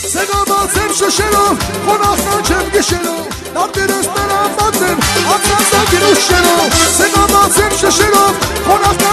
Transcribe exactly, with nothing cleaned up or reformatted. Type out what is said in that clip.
Սեգամացեմ շշերով, խոնախնան չեմ գիշերով, նարդերս նրամատեմ, ակնասակին ուշերով, սեգամացեմ շշերով, խոնախնան